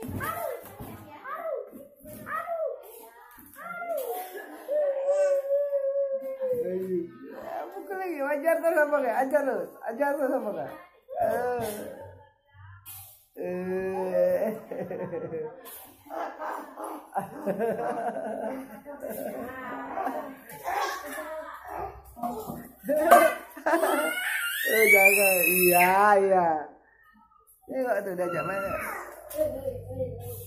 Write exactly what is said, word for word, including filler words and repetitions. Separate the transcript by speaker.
Speaker 1: Pukul lagi, ajar terus sama kak, ajar terus, ajar terus sama kak. Eh, eh jangan, iya iya. Tengok tuh diajak mana.